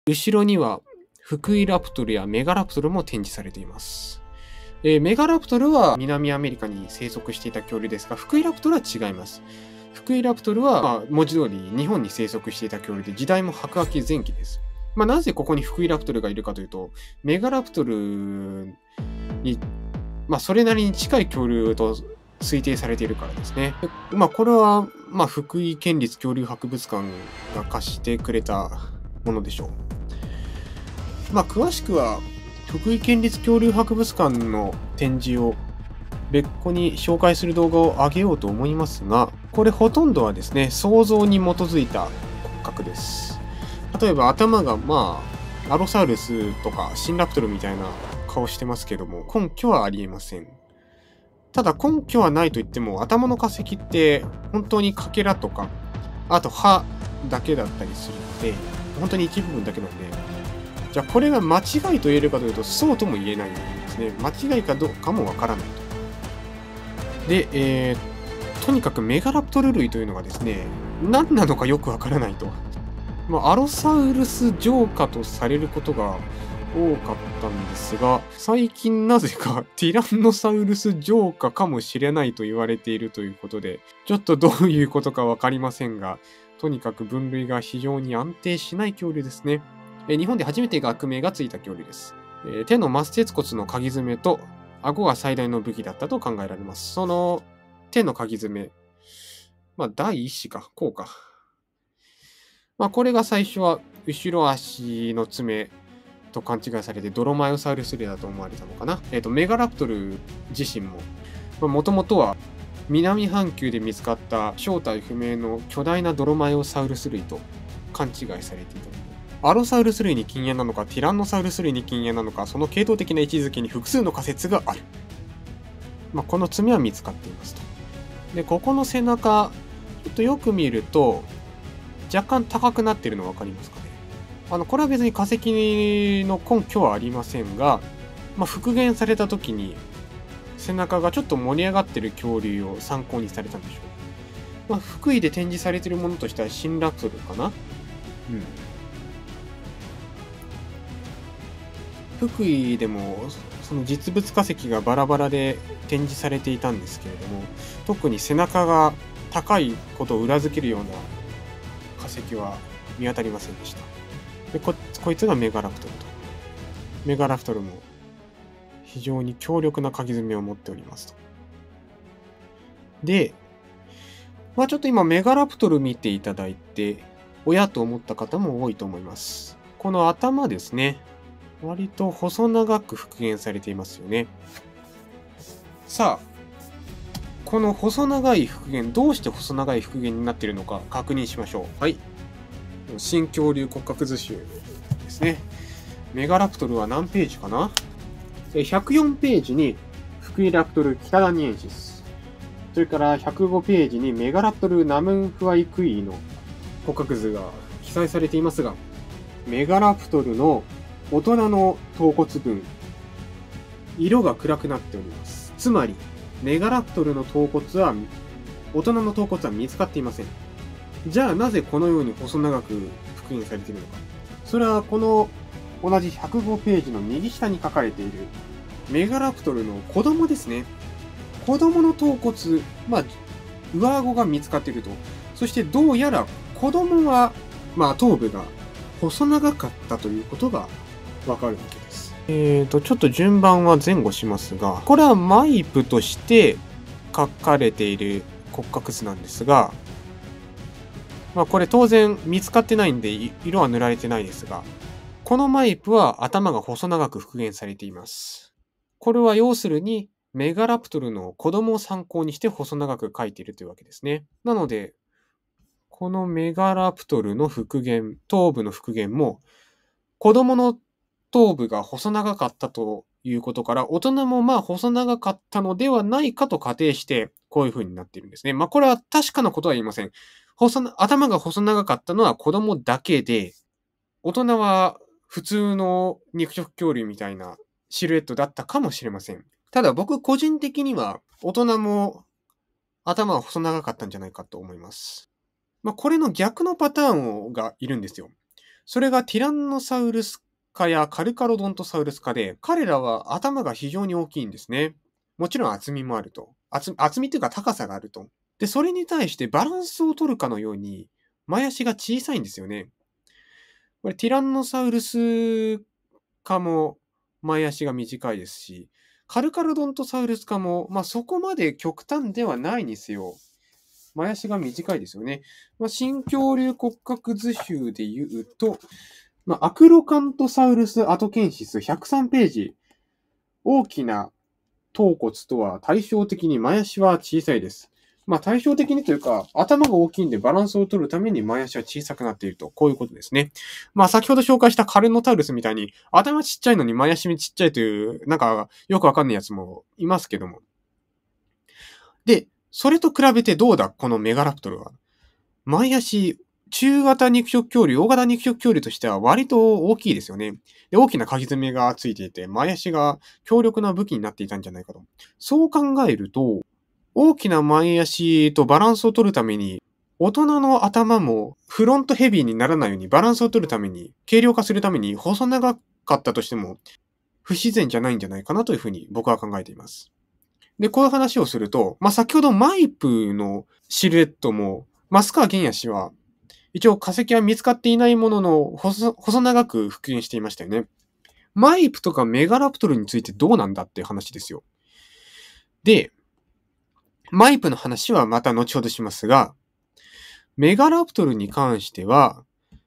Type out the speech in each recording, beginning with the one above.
後ろにはフクイラプトルやメガラプトルも展示されています。メガラプトルは南アメリカに生息していた恐竜ですが、フクイラプトルは違います。フクイラプトルは、文字通り日本に生息していた恐竜で、時代も白亜紀前期です。なぜここにフクイラプトルがいるかというと、メガラプトルに、それなりに近い恐竜と推定されているからですね。これは、福井県立恐竜博物館が貸してくれたものでしょう。詳しくは、福井県立恐竜博物館の展示を別個に紹介する動画を上げようと思いますが、これほとんどはですね、想像に基づいた骨格です。例えば頭がアロサウルスとかシンラプトルみたいな顔してますけども、根拠はありえません。ただ根拠はないといっても、頭の化石って本当にかけらとか、あと歯だけだったりするので、本当に一部分だけなんで、じゃあこれが間違いと言えるかというと、そうとも言えないんですね。間違いかどうかもわからないと。で、とにかくメガラプトル類というのがですね、何なのかよくわからないと。アロサウルス上化とされることが多かったんですが、最近なぜかティラノサウルス上化かもしれないと言われているということで、ちょっとどういうことかわかりませんが、とにかく分類が非常に安定しない恐竜ですね。日本で初めて学名がついた恐竜です。手の末節骨のかぎ爪と顎が最大の武器だったと考えられます。その手のかぎ爪、第一子か、こうか。これが最初は後ろ足の爪と勘違いされてドロマイオサウルス類だと思われたのかな。メガラプトル自身も、もともとは南半球で見つかった正体不明の巨大なドロマイオサウルス類と勘違いされていたので、アロサウルス類に近縁なのか、ティラノサウルス類に近縁なのか、その系統的な位置づけに複数の仮説がある。この爪は見つかっていますと。で、ここの背中、ちょっとよく見ると、若干高くなっているの分かりますかね。これは別に化石の根拠はありませんが、復元された時に背中がちょっと盛り上がっている恐竜を参考にされたんでしょう。福井で展示されているものとしてはシンラプトルかな。福井でもその実物化石がバラバラで展示されていたんですけれども、特に背中が高いことを裏付けるような化石は見当たりませんでした。で、こいつがメガラプトルと。メガラプトルも非常に強力なかぎ爪を持っておりますと。で、ちょっと今メガラプトル見ていただいて、親と思った方も多いと思います。この頭ですね。割と細長く復元されていますよね。さあ、この細長い復元、どうして細長い復元になっているのか確認しましょう。はい。新恐竜骨格図集ですね。メガラプトルは何ページかな ?104 ページにフクイラプトルキタダニエンシス。それから105ページにメガラプトルナムンフワイクイの骨格図が記載されていますが、メガラプトルの大人の頭骨分、色が暗くなっております。つまり、メガラプトルの頭骨は、大人の頭骨は見つかっていません。じゃあなぜこのように細長く復元されているのか。それはこの同じ105ページの右下に書かれているメガラプトルの子供ですね。子供の頭骨、上顎が見つかっていると。そしてどうやら子供は、頭部が細長かったということがわかるわけです。ちょっと順番は前後しますが、これはマイプとして書かれている骨格図なんですが、これ当然見つかってないんで色は塗られてないですが、このマイプは頭が細長く復元されています。これは要するにメガラプトルの子供を参考にして細長く描いているというわけですね。なので、このメガラプトルの復元、頭部の復元も子供の頭部が細長かったということから、大人も細長かったのではないかと仮定して、こういう風になっているんですね。これは確かなことは言いません。頭が細長かったのは子供だけで、大人は普通の肉食恐竜みたいなシルエットだったかもしれません。ただ僕個人的には大人も頭は細長かったんじゃないかと思います。これの逆のパターンがいるんですよ。 それがティランノサウルス科やカルカロドントサウルス科で、彼らは頭が非常に大きいんですね。もちろん厚みもあると。厚みというか高さがあると。で、それに対してバランスを取るかのように、前足が小さいんですよね。これティランノサウルス科も前足が短いですし、カルカロドントサウルス科も、そこまで極端ではないにせよ、前足が短いですよね。新恐竜骨格図集で言うと、アクロカントサウルスアトケンシス103ページ。大きな頭骨とは対照的に前足は小さいです。対照的にというか、頭が大きいんでバランスを取るために前足は小さくなっていると。こういうことですね。先ほど紹介したカルノタウルスみたいに、頭ちっちゃいのに前足ちっちゃいという、よくわかんないやつもいますけども。で、それと比べてどうだこのメガラプトルは。前足、中型肉食恐竜、大型肉食恐竜としては割と大きいですよね。で、大きな鍵爪がついていて、前足が強力な武器になっていたんじゃないかと。そう考えると、大きな前足とバランスを取るために、大人の頭もフロントヘビーにならないようにバランスを取るために、軽量化するために細長かったとしても、不自然じゃないんじゃないかなというふうに僕は考えています。で、こういう話をすると、先ほどマイプのシルエットも、増川玄也氏は、一応化石は見つかっていないものの、細長く復元していましたよね。マイプとかメガラプトルについてどうなんだっていう話ですよ。で、マイプの話はまた後ほどしますが、メガラプトルに関しては、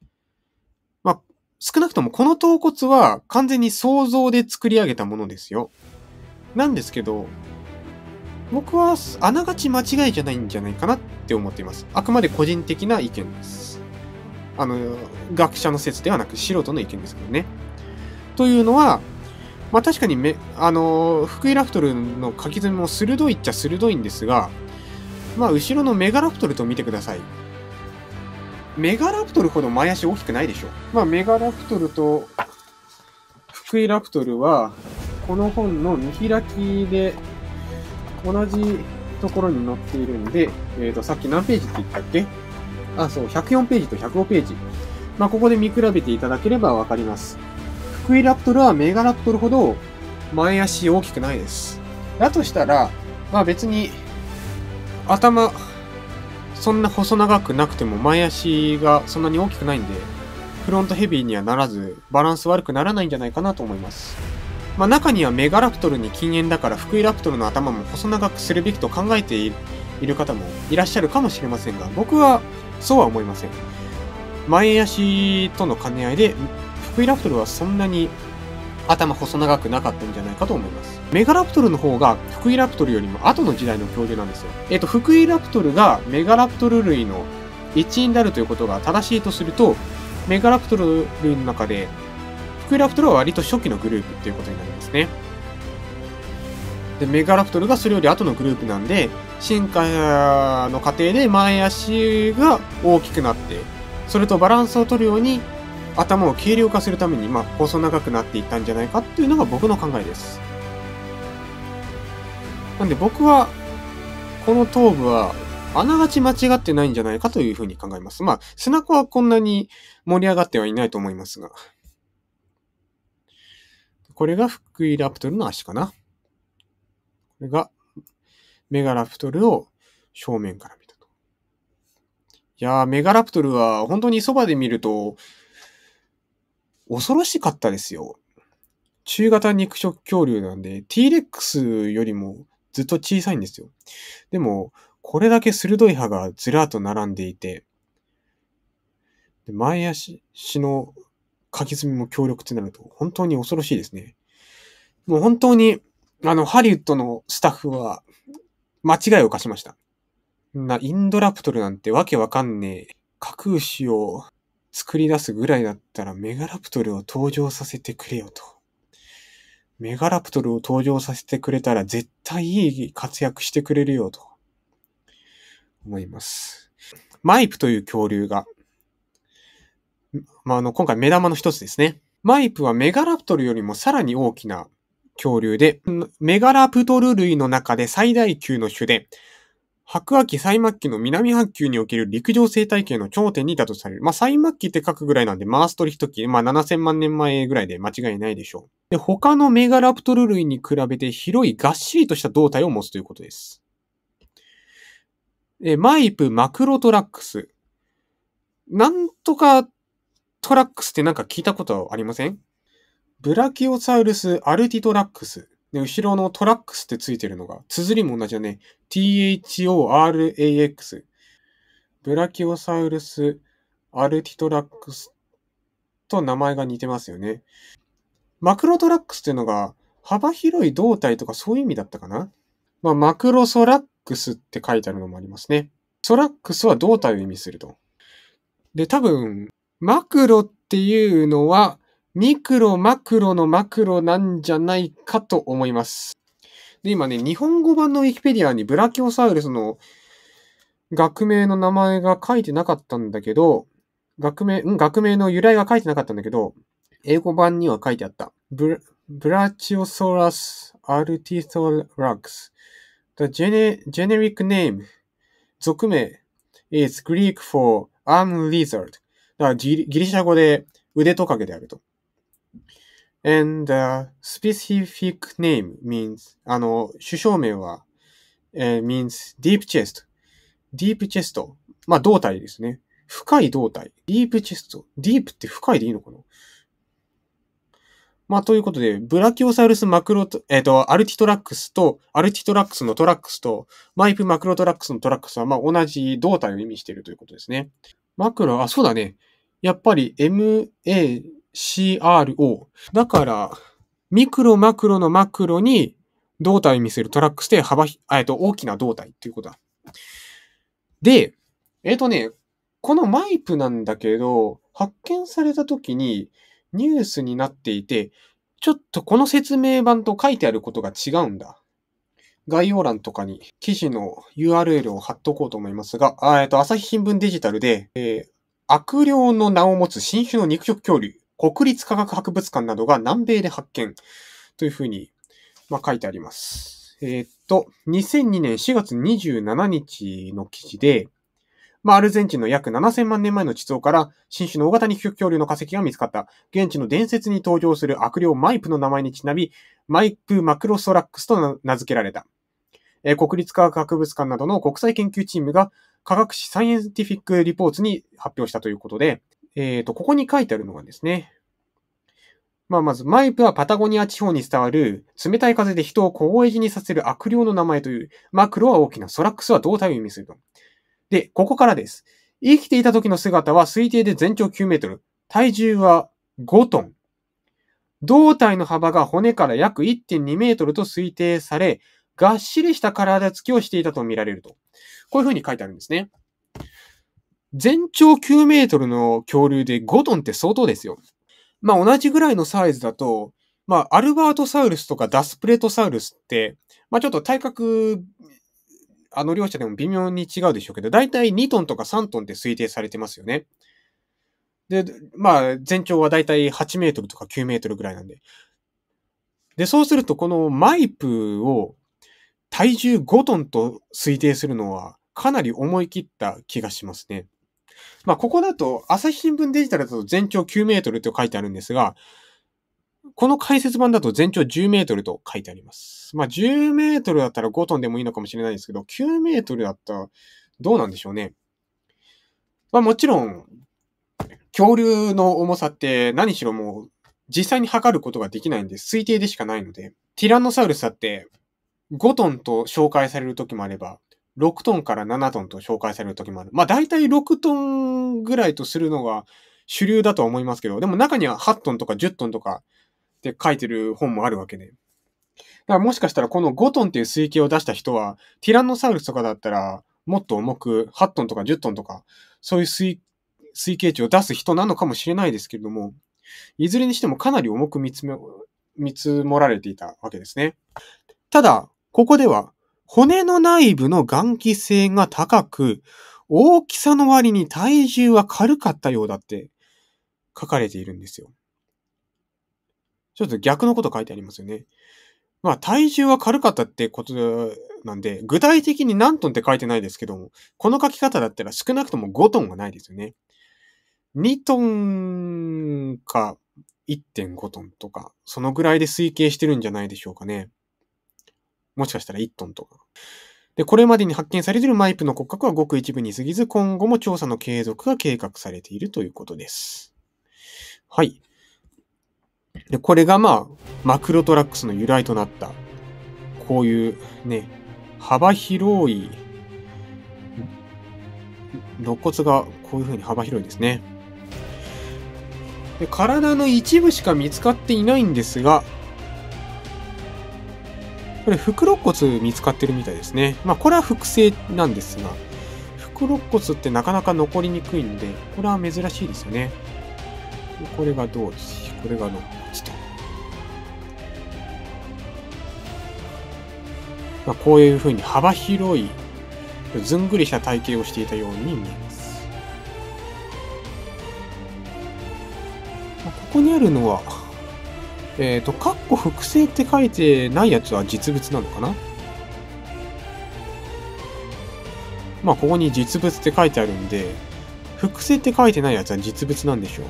少なくともこの頭骨は完全に想像で作り上げたものですよ。なんですけど、僕はあながち間違いじゃないんじゃないかなって思っています。あくまで個人的な意見です。学者の説ではなく素人の意見ですけどね。というのは、確かにフクイラプトルの書き爪も鋭いっちゃ鋭いんですが、後ろのメガラプトルと見てください。メガラプトルほど前足大きくないでしょ。メガラプトルとフクイラプトルは、この本の見開きで同じところに載っているんで、さっき何ページって言ったっけ？そう、104ページと105ページ。ここで見比べていただければわかります。フクイラプトルはメガラプトルほど前足大きくないです。だとしたら、別に頭、そんな細長くなくても前足がそんなに大きくないんで、フロントヘビーにはならず、バランス悪くならないんじゃないかなと思います。中にはメガラプトルに禁煙だからフクイラプトルの頭も細長くするべきと考えている方もいらっしゃるかもしれませんが、僕はそうは思いません。前足との兼ね合いで、フクイラプトルはそんなに頭細長くなかったんじゃないかと思います。メガラプトルの方がフクイラプトルよりも後の時代の恐竜なんですよ。フクイラプトルがメガラプトル類の一員であるということが正しいとすると、メガラプトル類の中で、フクイラプトルは割と初期のグループっていうことになりますね。で、メガラプトルがそれより後のグループなんで、進化の過程で前足が大きくなって、それとバランスを取るように頭を軽量化するために、細長くなっていったんじゃないかっていうのが僕の考えです。なんで僕は、この頭部は、あながち間違ってないんじゃないかというふうに考えます。スナコはこんなに盛り上がってはいないと思いますが。これがフクイラプトルの足かな。これがメガラプトルを正面から見たと。いやー、メガラプトルは本当にそばで見ると恐ろしかったですよ。中型肉食恐竜なんで T-Rex よりもずっと小さいんですよ。でも、これだけ鋭い歯がずらーっと並んでいて、前足のかき爪も強力ってなると本当に恐ろしいですね。もう本当にハリウッドのスタッフは間違いを犯しました。インドラプトルなんてわけわかんねえ架空種を作り出すぐらいだったらメガラプトルを登場させてくれよと。メガラプトルを登場させてくれたら絶対いい活躍してくれるよと思います。マイプという恐竜が今回目玉の一つですね。マイプはメガラプトルよりもさらに大きな恐竜で、メガラプトル類の中で最大級の種で、 白亜紀最末期の南半球における陸上生態系の頂点にいたとされる。最末期って書くぐらいなんで、マーストリヒト期、7000万年前ぐらいで間違いないでしょう。で、他のメガラプトル類に比べて広いがっしりとした胴体を持つということです。マイプマクロトラックス。なんとかトラックスってなんか聞いたことありません？ブラキオサウルスアルティトラックス。で、後ろのトラックスってついてるのが、綴りも同じだね。THORAX。ブラキオサウルスアルティトラックスと名前が似てますよね。マクロトラックスっていうのが、幅広い胴体とかそういう意味だったかな？マクロソラックスって書いてあるのもありますね。ソラックスは胴体を意味すると。で、多分、マクロっていうのは、ミクロ、マクロのマクロなんじゃないかと思います。で、今ね、日本語版のウィキペディアにブラキオサウルスの学名の名前が書いてなかったんだけど、学名の由来が書いてなかったんだけど、英語版には書いてあった。ブラチオソラスアルティソラックス。The generic name 属名 is Greek for arm lizard. だからギリシャ語で腕トカゲであると。And the specific name means 種小名は、means deep chest。deep chest。胴体ですね。深い胴体。deep chest。deep って深いでいいのかな？ということで、ブラキオサウルスマクロアルティトラックスと、アルティトラックスのトラックスと、マイプマクロトラックスのトラックスは、同じ胴体を意味しているということですね。マクロ、そうだね。やっぱり MACRO。だから、ミクロ、マクロのマクロに胴体を意味するトラックスで大きな胴体っていうことだ。で、このマイプなんだけど、発見された時に、ニュースになっていて、ちょっとこの説明版と書いてあることが違うんだ。概要欄とかに記事の URL を貼っとこうと思いますが、朝日新聞デジタルで、悪霊の名を持つ新種の肉食恐竜、国立科学博物館などが南米で発見というふうに、書いてあります。2002年4月27日の記事で、アルゼンチンの約7000万年前の地層から新種の大型肉食恐竜の化石が見つかった。現地の伝説に登場する悪霊マイプの名前にちなみ、マイプマクロソラックスと名付けられた。国立科学博物館などの国際研究チームが科学誌サイエンティフィックリポーツに発表したということで、ここに書いてあるのがですね、まず、マイプはパタゴニア地方に伝わる冷たい風で人を凍え死にさせる悪霊の名前という、マクロは大きな、ソラックスは胴体を意味すると。で、ここからです。生きていた時の姿は推定で全長9メートル。体重は5トン。胴体の幅が骨から約 1.2 メートルと推定され、がっしりした体つきをしていたと見られると。こういう風に書いてあるんですね。全長9メートルの恐竜で5トンって相当ですよ。同じぐらいのサイズだと、アルバートサウルスとかダスプレトサウルスって、ちょっと体格、両者でも微妙に違うでしょうけど、だいたい2トンとか3トンって推定されてますよね。で、全長はだいたい8メートルとか9メートルぐらいなんで。で、そうするとこのマイプを体重5トンと推定するのはかなり思い切った気がしますね。ここだと、朝日新聞デジタルだと全長9メートルと書いてあるんですが、この解説版だと全長10メートルと書いてあります。10メートルだったら5トンでもいいのかもしれないですけど、9メートルだったらどうなんでしょうね。もちろん、恐竜の重さって何しろもう実際に測ることができないんで推定でしかないので、ティラノサウルスだって5トンと紹介される時もあれば、6トンから7トンと紹介される時もある。だいたい6トンぐらいとするのが主流だとは思いますけど、でも中には8トンとか10トンとかって書いてる本もあるわけで。だからもしかしたらこの5トンっていう推計を出した人は、ティラノサウルスとかだったらもっと重く8トンとか10トンとか、そういう推計値を出す人なのかもしれないですけれども、いずれにしてもかなり重く見積もられていたわけですね。ただ、ここでは骨の内部の頑気性が高く、大きさの割に体重は軽かったようだって書かれているんですよ。ちょっと逆のこと書いてありますよね。 まあ、体重は軽かったってことなんで、具体的に何トンって書いてないですけども、この書き方だったら少なくとも5トンはないですよね。2トンか1.5トンとか、そのぐらいで推計してるんじゃないでしょうかね。もしかしたら1トンとか。で、これまでに発見されているマイプの骨格はごく一部に過ぎず、今後も調査の継続が計画されているということです。はい。で、これがマクロトラックスの由来となった、こういうね、幅広い、肋骨がこういう風に幅広いですね。で、体の一部しか見つかっていないんですが、これ、腹肋骨見つかってるみたいですね。これは複製なんですが、腹肋骨ってなかなか残りにくいので、これは珍しいですよね。これが胴椎、これが肋骨と。こういう風に幅広い、ずんぐりした体型をしていたように見えます。ここにあるのは、かっこ複製って書いてないやつは実物なのかな？ここに実物って書いてあるんで、複製って書いてないやつは実物なんでしょう。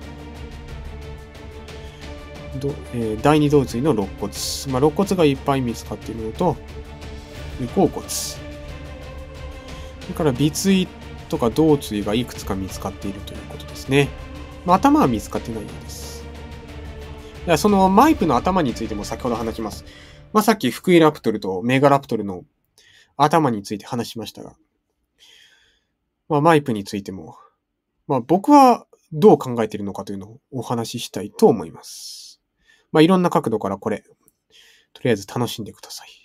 第二胴椎の肋骨。肋骨がいっぱい見つかっているのと、尾甲骨。それから尾椎とか胴椎がいくつか見つかっているということですね。頭は見つかってないようです。ではそのマイプの頭についても先ほど話します。さっきフクイラプトルとメガラプトルの頭について話しましたが、マイプについても、僕はどう考えているのかというのをお話ししたいと思います。いろんな角度からこれ、とりあえず楽しんでください。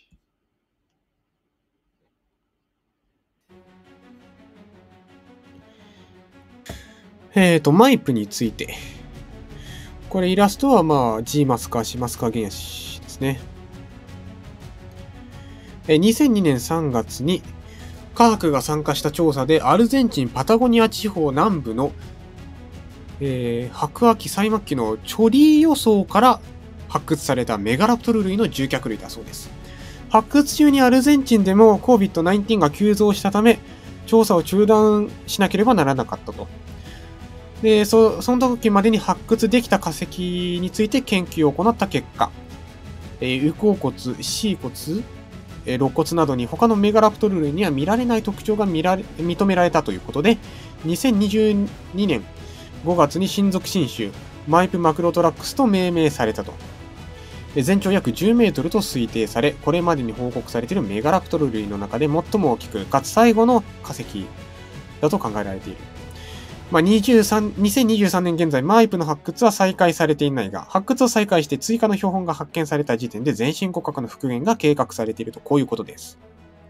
マイプについて。これイラストはG マスカーシマスカー原野氏ですね。2002年3月に科学が参加した調査でアルゼンチンパタゴニア地方南部の、白亜紀最末期のチョリー予想から発掘されたメガラプトル類の獣脚類だそうです。発掘中にアルゼンチンでも COVID-19 が急増したため、調査を中断しなければならなかったと。で、その時までに発掘できた化石について研究を行った結果、羽甲骨、椎骨、肋骨などに他のメガラプトル類には見られない特徴が認められたということで、2022年5月に新属新種、マイプマクロトラックスと命名されたと。全長約10メートルと推定され、これまでに報告されているメガラプトル類の中で最も大きく、かつ最後の化石だと考えられている。2023年現在、マイプの発掘は再開されていないが、発掘を再開して追加の標本が発見された時点で全身骨格の復元が計画されていると、こういうことです。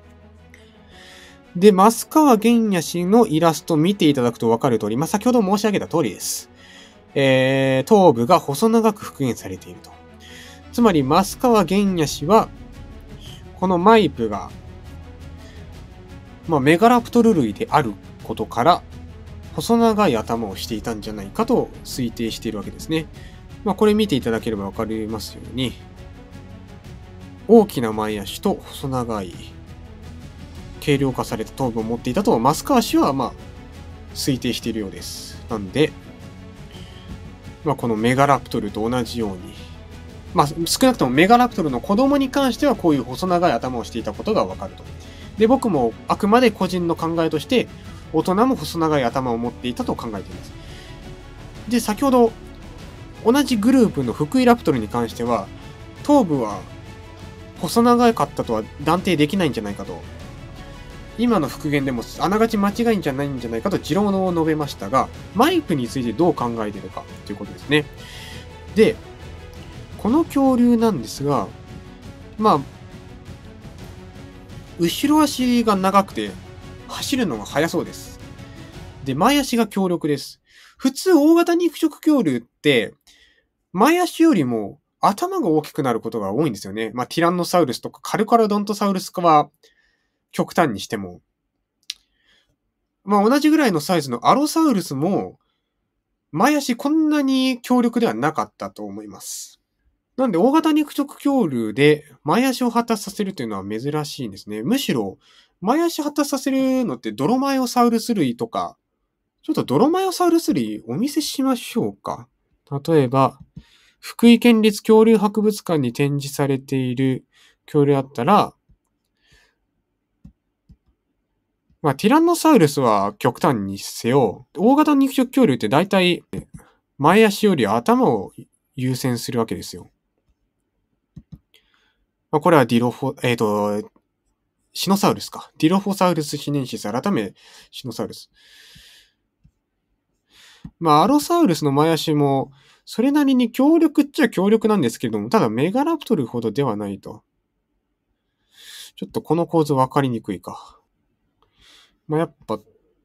で、増川玄也氏のイラストを見ていただくと分かる通り、先ほど申し上げた通りです。頭部が細長く復元されていると。つまり、増川玄也氏は、このマイプが、メガラプトル類であることから、細長い頭をしていたんじゃないかと推定しているわけですね。これ見ていただければわかりますように、大きな前足と細長い、軽量化された頭部を持っていたと、増川氏は推定しているようです。なんで、このメガラプトルと同じように、少なくともメガラプトルの子供に関してはこういう細長い頭をしていたことがわかると。で、僕もあくまで個人の考えとして、大人も細長い頭を持っていたと考えています。で、先ほど、同じグループのフクイラプトルに関しては、頭部は細長かったとは断定できないんじゃないかと。今の復元でもあながち間違いんじゃないんじゃないかと持論を述べましたが、マイプについてどう考えているかということですね。で、この恐竜なんですが、後ろ足が長くて、走るのが速そうです。で、前足が強力です。普通大型肉食恐竜って、前足よりも頭が大きくなることが多いんですよね。ティランノサウルスとかカルカロドントサウルス科は極端にしても。同じぐらいのサイズのアロサウルスも、前足こんなに強力ではなかったと思います。 なんで、大型肉食恐竜で前足を発達させるというのは珍しいんですね。むしろ、前足発達させるのってドロマイオサウルス類とか、ちょっとドロマイオサウルス類お見せしましょうか。例えば、福井県立恐竜博物館に展示されている恐竜あったら、ティランノサウルスは極端にせよ、大型肉食恐竜って大体、前足より頭を優先するわけですよ。これはシノサウルスか。ディロフォサウルスシネンシス、改めシノサウルス。アロサウルスの前足も、それなりに強力っちゃ強力なんですけれども、ただメガラプトルほどではないと。ちょっとこの構図分かりにくいか。やっぱ、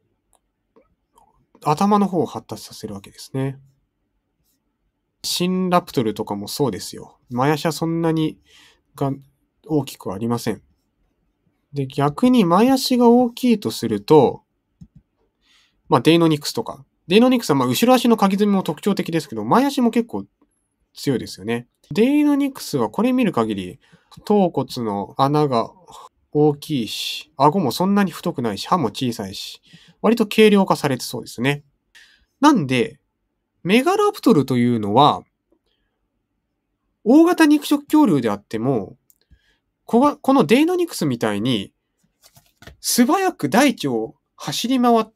頭の方を発達させるわけですね。シンラプトルとかもそうですよ。前足はそんなに大きくはありません。で、逆に前足が大きいとすると、デイノニクスとか。デイノニクスは後ろ足のかぎ爪も特徴的ですけど、前足も結構強いですよね。デイノニクスはこれ見る限り、頭骨の穴が大きいし、顎もそんなに太くないし、歯も小さいし、割と軽量化されてそうですね。なんで、メガラプトルというのは、大型肉食恐竜であっても、このデイノニクスみたいに、素早く大地を走り回って、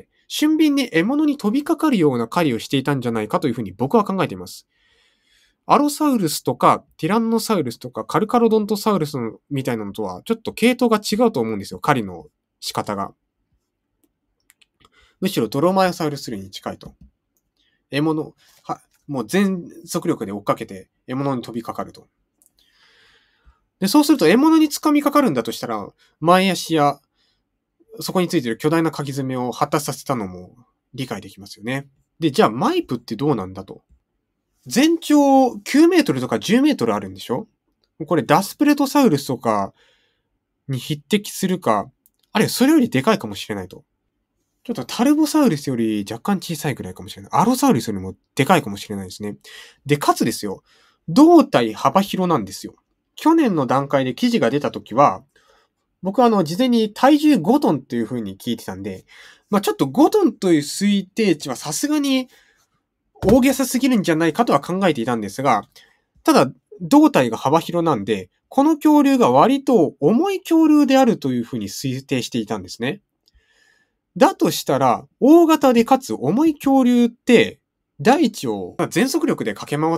俊敏に獲物に飛びかかるような狩りをしていたんじゃないかというふうに僕は考えています。アロサウルスとかティランノサウルスとかカルカロドントサウルスみたいなのとはちょっと系統が違うと思うんですよ。狩りの仕方が。むしろドロマイオサウルス類に近いと。獲物、もう全速力で追っかけて獲物に飛びかかると。で、そうすると獲物に掴みかかるんだとしたら、前足やそこについている巨大なかぎ爪を発達させたのも理解できますよね。で、じゃあマイプってどうなんだと。全長9メートルとか10メートルあるんでしょ？これダスプレトサウルスとかに匹敵するか、あるいはそれよりでかいかもしれないと。ちょっとタルボサウルスより若干小さいくらいかもしれない。アロサウルスよりもでかいかもしれないですね。で、かつですよ、胴体幅広なんですよ。去年の段階で記事が出たときは、僕は事前に体重5トンっていう風に聞いてたんで、ちょっと5トンという推定値はさすがに大げさすぎるんじゃないかとは考えていたんですが、ただ、胴体が幅広なんで、この恐竜が割と重い恐竜であるという風に推定していたんですね。だとしたら、大型でかつ重い恐竜って、大地を全速力で駆け回って、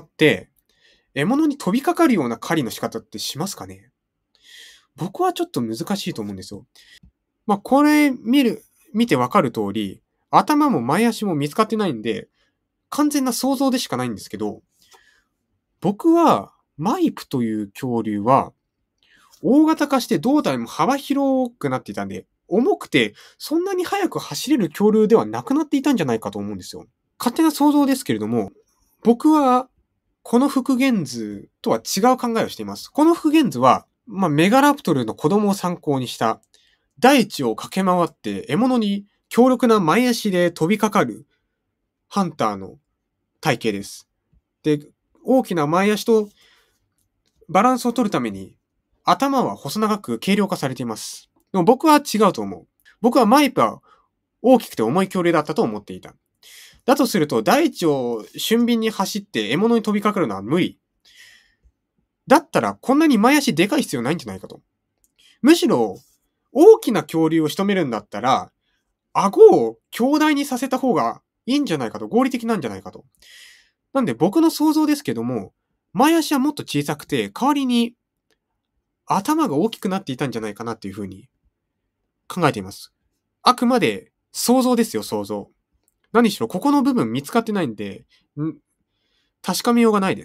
獲物に飛びかかるような狩りの仕方ってしますかね？僕はちょっと難しいと思うんですよ。これ見てわかる通り、頭も前足も見つかってないんで、完全な想像でしかないんですけど、僕は、マイプという恐竜は、大型化して胴体も幅広くなっていたんで、重くて、そんなに速く走れる恐竜ではなくなっていたんじゃないかと思うんですよ。勝手な想像ですけれども、僕は、この復元図とは違う考えをしています。この復元図は、メガラプトルの子供を参考にした、大地を駆け回って獲物に強力な前足で飛びかかるハンターの体型です。で、大きな前足とバランスを取るために頭は細長く軽量化されています。でも僕は違うと思う。僕はマイプは大きくて重い恐竜だったと思っていた。だとすると大地を俊敏に走って獲物に飛びかかるのは無理。だったらこんなに前足でかい必要ないんじゃないかと。むしろ大きな恐竜を仕留めるんだったら顎を強大にさせた方がいいんじゃないかと。合理的なんじゃないかと。なんで僕の想像ですけども、前足はもっと小さくて、代わりに頭が大きくなっていたんじゃないかなっていうふうに考えています。あくまで想像ですよ、想像。何しろここの部分見つかってないんで、確かめようがないです。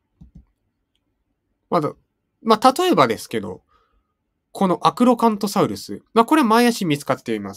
例えばですけど、このアクロカントサウルス。これは前足見つかっています。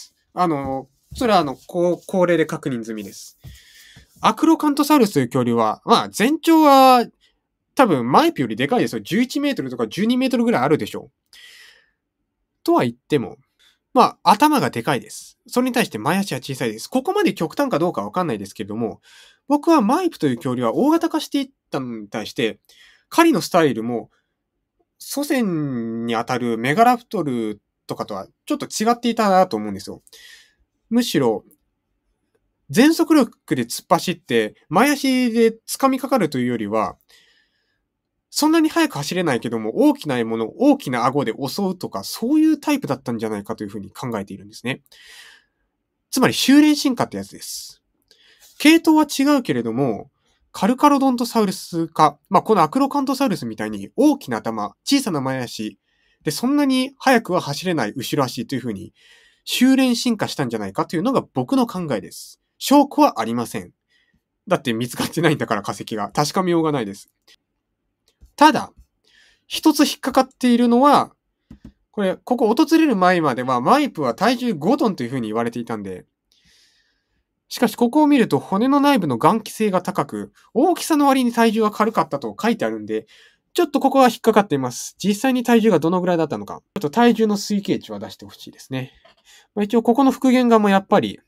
それは高齢で確認済みです。アクロカントサウルスという恐竜は、全長は多分マイプよりでかいですよ。11メートルとか12メートルぐらいあるでしょう。とは言っても、 頭がでかいです。それに対して前足は小さいです。ここまで極端かどうかわかんないですけれども、僕はマイプという恐竜は大型化していったのに対して、狩りのスタイルも祖先にあたるメガラプトルとかとはちょっと違っていたなと思うんですよ。むしろ、全速力で突っ走って、前足で掴みかかるというよりは、そんなに速く走れないけども、大きな獲物、大きな顎で襲うとか、そういうタイプだったんじゃないかというふうに考えているんですね。つまり、修練進化ってやつです。系統は違うけれども、カルカロドントサウルスか、このアクロカントサウルスみたいに大きな頭、小さな前足、で、そんなに速くは走れない後ろ足というふうに、修練進化したんじゃないかというのが僕の考えです。証拠はありません。だって見つかってないんだから化石が。確かめようがないです。ただ、一つ引っかかっているのは、ここ訪れる前まではマイプは体重5トンというふうに言われていたんで、しかしここを見ると骨の内部の頑気性が高く、大きさの割に体重は軽かったと書いてあるんで、ちょっとここは引っかかっています。実際に体重がどのぐらいだったのか。ちょっと体重の推計値は出してほしいですね。一応ここの復元画もやっぱり、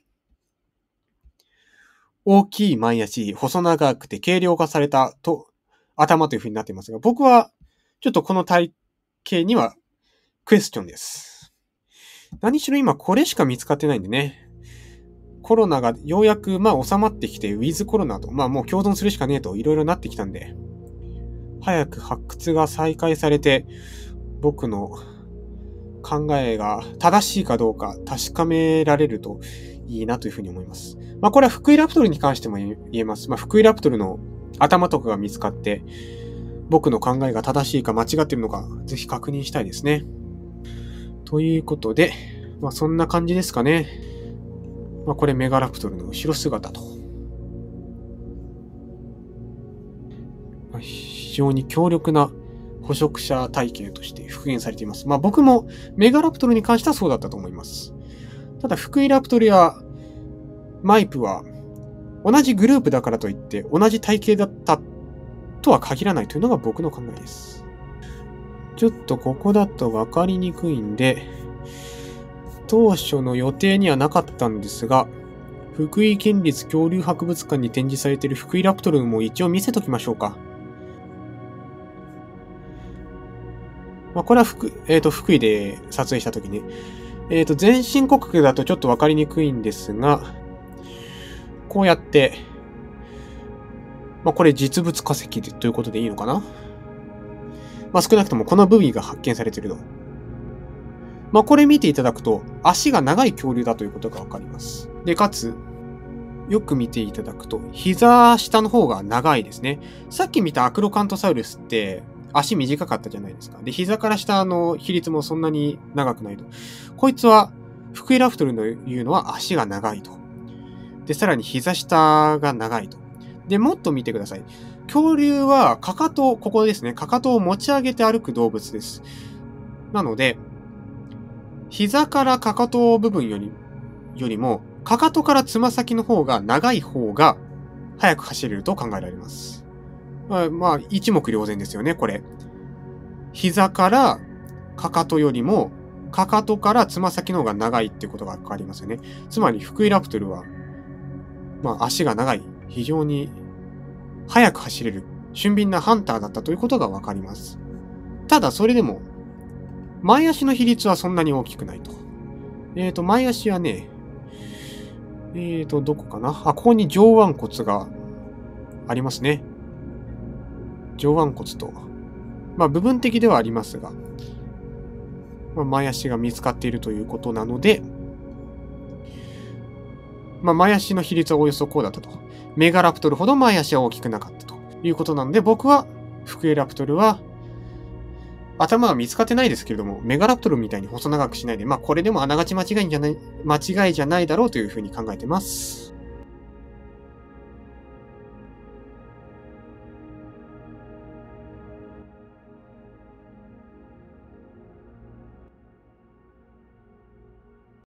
大きい前足、細長くて軽量化された頭という風になっていますが、僕はちょっとこの体型にはクエスチョンです。何しろ今これしか見つかってないんでね。コロナがようやく収まってきて、ウィズコロナと、もう共存するしかねえといろいろなってきたんで、早く発掘が再開されて、僕の考えが正しいかどうか確かめられるといいなというふうに思います。これはフクイラプトルに関しても言えます。フクイラプトルの頭とかが見つかって、僕の考えが正しいか間違っているのか、ぜひ確認したいですね。ということで、そんな感じですかね。これメガラプトルの後ろ姿と。非常に強力な捕食者体系として復元されています。僕もメガラプトルに関してはそうだったと思います。ただ、フクイラプトルやマイプは同じグループだからといって同じ体型だったとは限らないというのが僕の考えです。ちょっとここだと分かりにくいんで、当初の予定にはなかったんですが、福井県立恐竜博物館に展示されているフクイラプトルも一応見せときましょうか。これは福井で撮影したときね。全身骨格だとちょっと分かりにくいんですが、こうやって、これ実物化石ということでいいのかな？少なくともこの部位が発見されていると。これ見ていただくと、足が長い恐竜だということがわかります。で、かつ、よく見ていただくと、膝下の方が長いですね。さっき見たアクロカントサウルスって、足短かったじゃないですか。で、膝から下の比率もそんなに長くないと。こいつは、フクイラプトルの言うのは足が長いと。で、さらに膝下が長いと。で、もっと見てください。恐竜は、ここですね。かかとを持ち上げて歩く動物です。なので、膝からかかと部分よりも、かかとからつま先の方が長い方が速く走れると考えられます。一目瞭然ですよね、これ。膝からかかとよりも、かかとからつま先の方が長いってことがわかりますよね。つまり、フクイラプトルは、足が長い、非常に速く走れる、俊敏なハンターだったということがわかります。ただ、それでも、前足の比率はそんなに大きくないと。前足はね、どこかな？ここに上腕骨がありますね。上腕骨と。部分的ではありますが、前足が見つかっているということなので、前足の比率はおよそこうだったと。メガラプトルほど前足は大きくなかったということなので、僕は、フクイラプトルは、頭は見つかってないですけれども、メガラプトルみたいに細長くしないで、これでもあながち間違いじゃないだろうというふうに考えてます。